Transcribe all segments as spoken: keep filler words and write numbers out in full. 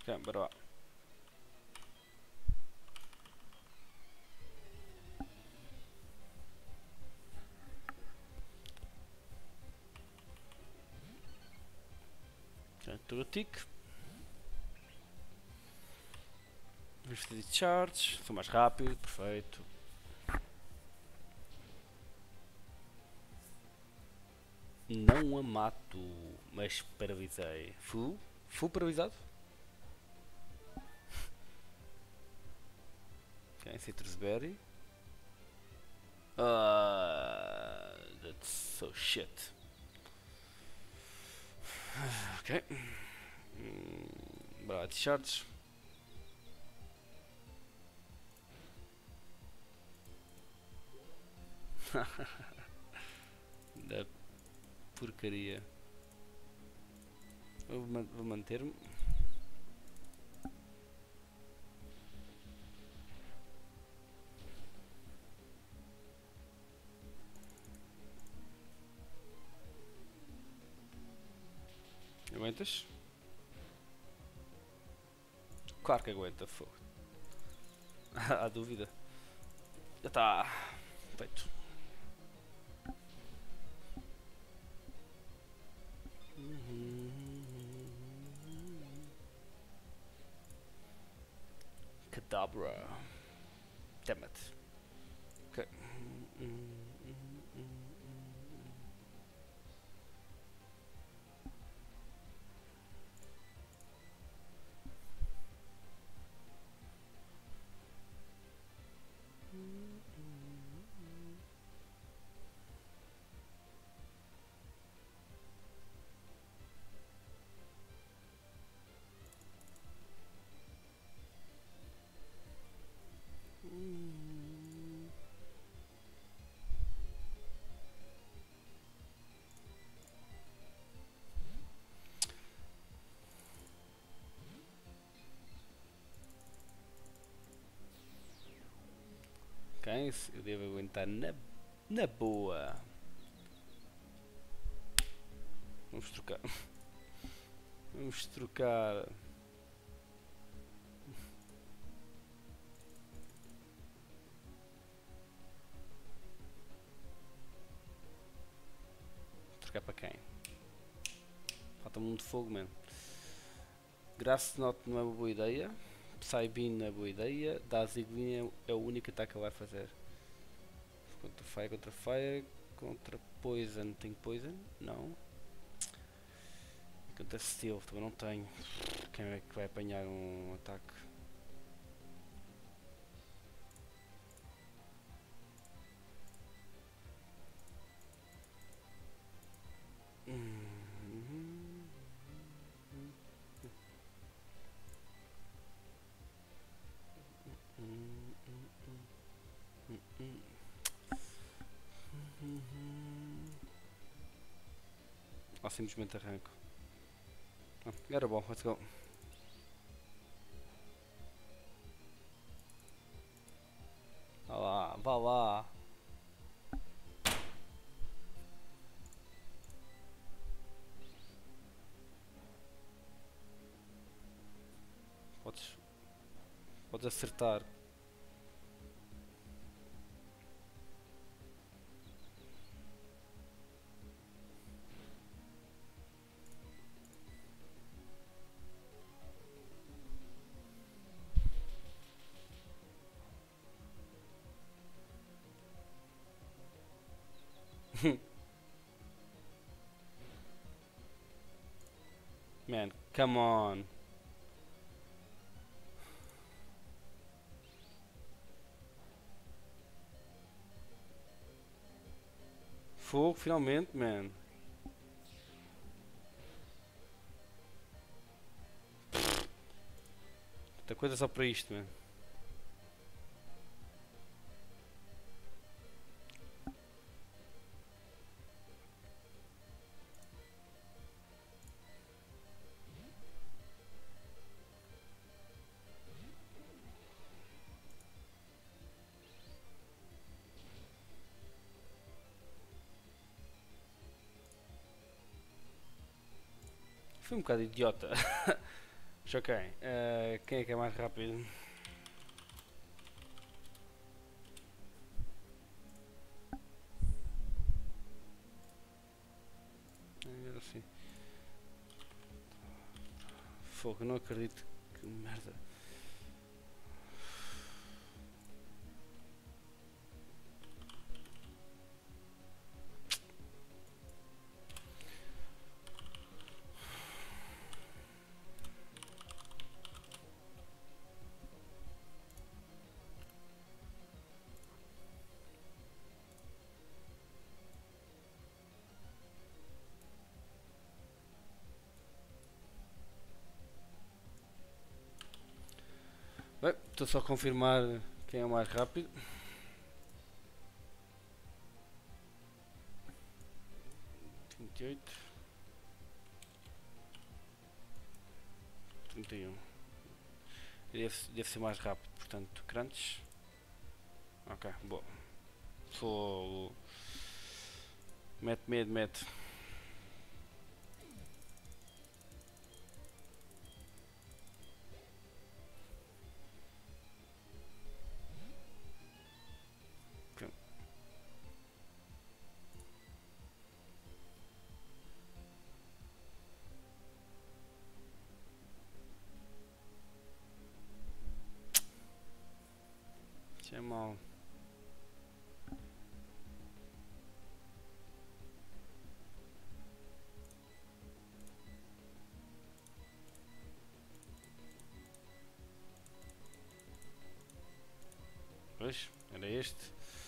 Ok, bora lá. Ok, estou a tic. Vamos fazer charge. Sou mais rápido, perfeito. Não a mato, mas paralisei. Full? Full paralisado? Ok, Citrus Berry. Uh, that's so shit. Ok. Hum, bora, t-shirts. Da porcaria. Vou, man vou manter-me. Aguentas? Claro que aguenta, fogo. Há dúvida. Já está feito. Kadabra. Damn it. Ok. Ok, eu devo aguentar na, na boa. Vamos trocar. Vamos trocar. Trocar para quem? Falta-me um de fogo, mano. Grassnot não é uma boa ideia. Psybeam não é boa ideia. Dazzling é o único ataque que ele vai fazer. Contra Fire, contra Fire. Contra Poison. Tem Poison? Não. Contra Steel também não tenho. Quem é que vai apanhar um ataque? Ou simplesmente arranco. Ah, era bom, let's go. Vá lá, vá lá. Podes, podes acertar. Man, come on. Fogo, finalmente, man. Muita coisa só para isto, man. Fui um bocado idiota. Ok, uh, quem é que é mais rápido? Agora sim. Fogo, não acredito. Que merda. Bem, estou só a confirmar quem é o mais rápido. vinte e oito. trinta e um. Deve, deve ser mais rápido, portanto, crunch. Ok, boa. Fogo. Mete medo, mete. Isso é mau. Pois, era este.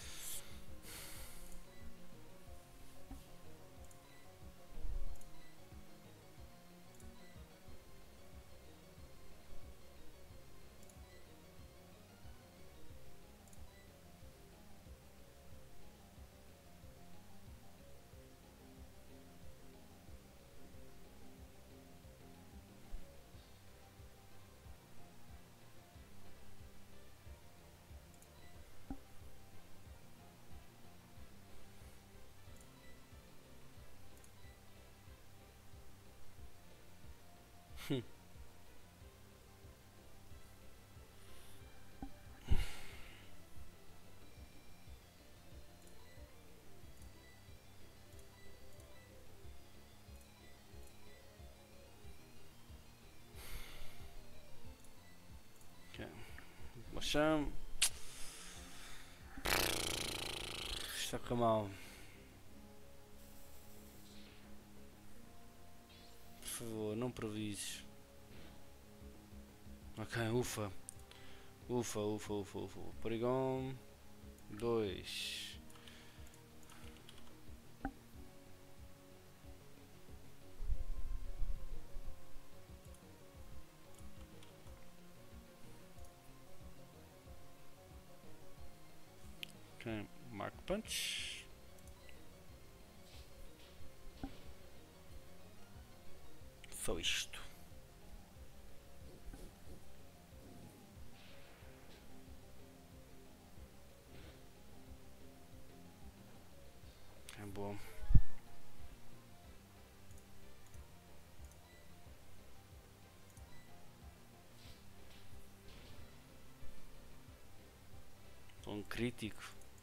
Mochão. Está com mal. Por favor, não previses. Ok, ufa. Ufa, ufa, ufa, ufa. Porygon. dois. Ok, Mark Punch. Só isto. É bom. Um crítico.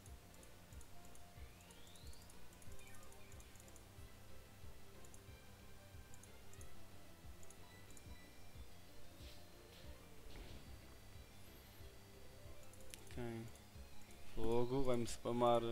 Ok. Fogo, vai-me spamar.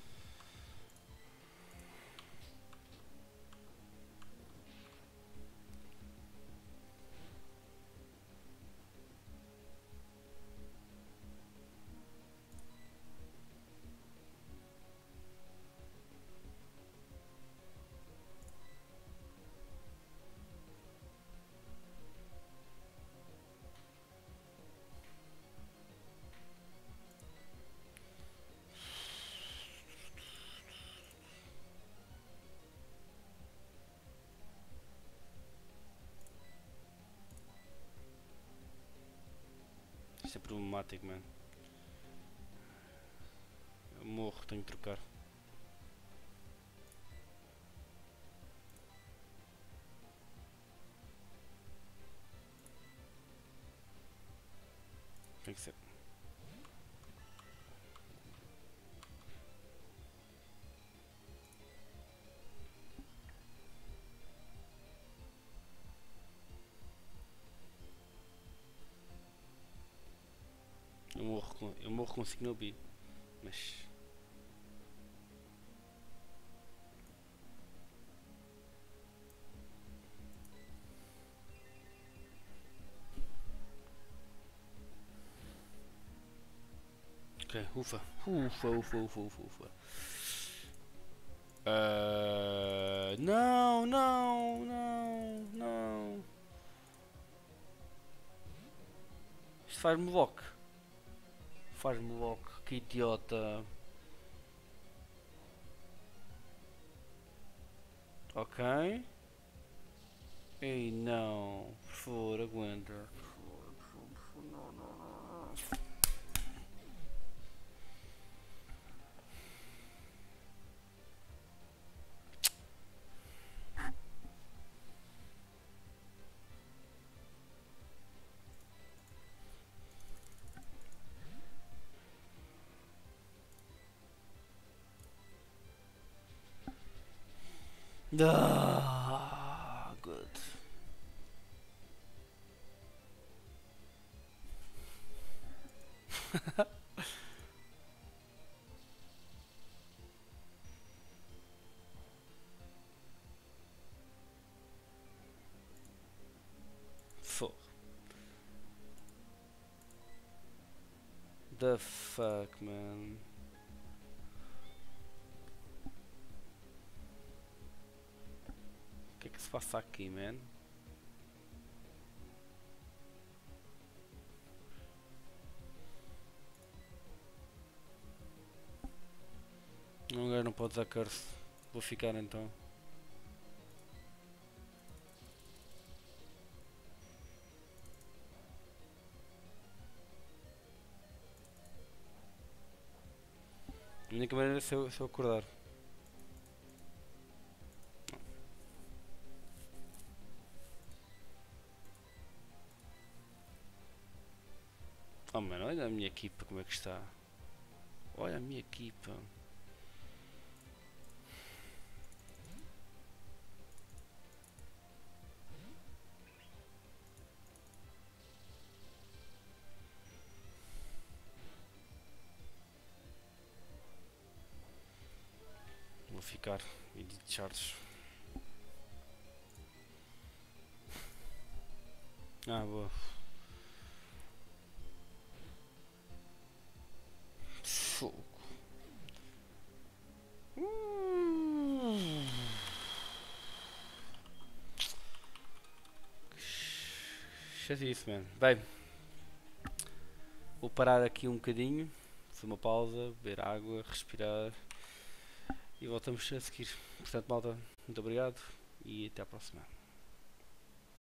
Isto é problemático, mano. Eu morro, tenho que trocar. consigo não vi. Mas. Ok, ufa. Ufa, ufa, ufa, ufa, ufa. Uh, não, não, não, não. Isto faz-me lock. Faz-me lock, que idiota. Ok. Ei, não. Por favor, aguenta. Por favor, por favor, por favor. Não, não, não, não. Ah, good. Fuck. The fuck, man. O que é que se passa aqui, man? Um gajo não pode usar curse. Vou ficar então. A única maneira é se eu, se eu acordar. Oh mano, olha a minha equipa como é que está. Olha a minha equipa. Vou ficar e de charges. Ah, boa. Fogo. Uh. Chatice, mano. Bem, vou parar aqui um bocadinho, fazer uma pausa, beber água, respirar e voltamos a seguir. Portanto, malta, muito obrigado e até à próxima.